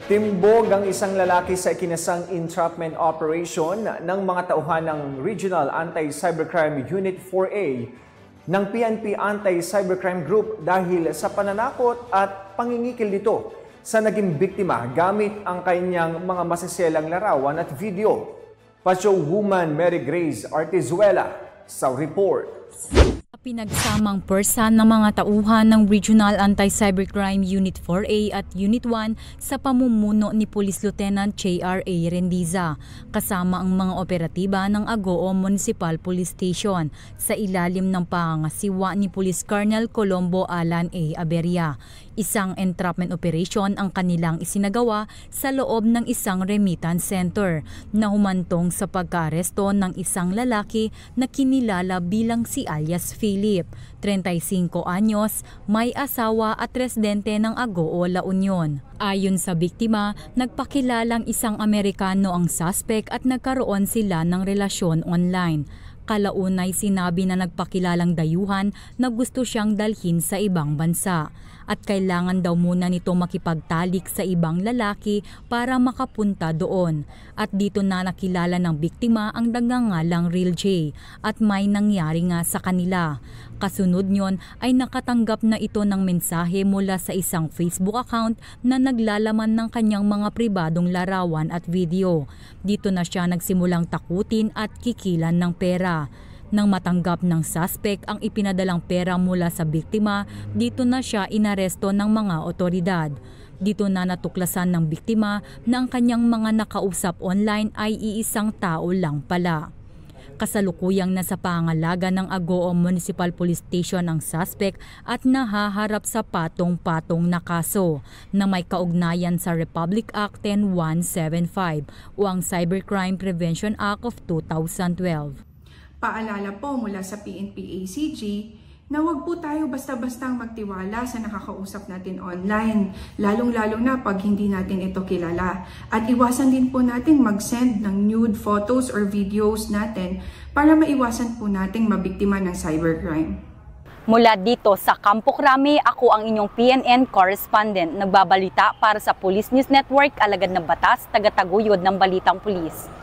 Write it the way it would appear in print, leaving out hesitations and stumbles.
Timbog ang isang lalaki sa ikinasang entrapment operation ng mga tauhan ng Regional Anti-Cybercrime Unit 4A ng PNP Anti-Cybercrime Group dahil sa pananakot at pangingikil nito sa naging biktima gamit ang kanyang mga masiselang larawan at video. Pacho Woman Mary Grace Artizuela sa report. Pinagsamang persa ng mga tauhan ng Regional Anti-Cybercrime Unit 4A at Unit 1 sa pamumuno ni Police Lieutenant J.R.A. Rendiza kasama ang mga operatiba ng Agoo Municipal Police Station sa ilalim ng pangangasiwa ni Police Colonel Colombo Alan A. Aberia. Isang entrapment operation ang kanilang isinagawa sa loob ng isang remittance center na humantong sa pagkaaresto ng isang lalaki na kinilala bilang si alias Philip, 35 anyos, may asawa at residente ng Agoo, La Union. Ayon sa biktima, nagpakilalang isang Amerikano ang suspect at nagkaroon sila ng relasyon online. Kalaunay sinabi na nagpakilalang dayuhan na gusto siyang dalhin sa ibang bansa at kailangan daw muna nito makipagtalik sa ibang lalaki para makapunta doon. At dito na nakilala ng biktima ang nagngangalang Real J at may nangyari nga sa kanila. Kasunod nyon ay nakatanggap na ito ng mensahe mula sa isang Facebook account na naglalaman ng kanyang mga pribadong larawan at video. Dito na siya nagsimulang takutin at kikilan ng pera. Nang matanggap ng suspect ang ipinadalang pera mula sa biktima, dito na siya inaresto ng mga otoridad. Dito na natuklasan ng biktima na ang kanyang mga nakausap online ay iisang tao lang pala. Kasalukuyang nasa pangalaga ng Agoo Municipal Police Station ang suspect at nahaharap sa patong-patong na kaso na may kaugnayan sa Republic Act 10175 o ang Cybercrime Prevention Act of 2012. Paalala po mula sa PNP ACG na huwag po tayo basta-bastang magtiwala sa nakakausap natin online, lalong-lalo na pag hindi natin ito kilala. At iwasan din po natin mag-send ng nude photos or videos natin para maiwasan po nating mabiktima ng cybercrime. Mula dito sa Campo Crame, ako ang inyong PNN correspondent. Nagbabalita para sa Police News Network, alagad ng batas, taga-taguyod ng Balitang Pulis.